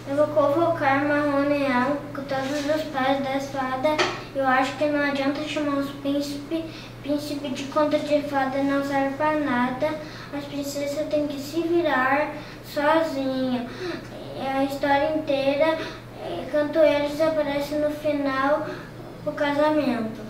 Eu vou convocar uma reunião com todos os pais das fadas. Eu acho que não adianta chamar os príncipes. Príncipe de conta de fada não serve para nada. As princesas têm que se virar sozinha. A história inteira, Canto eles aparece no final do casamento.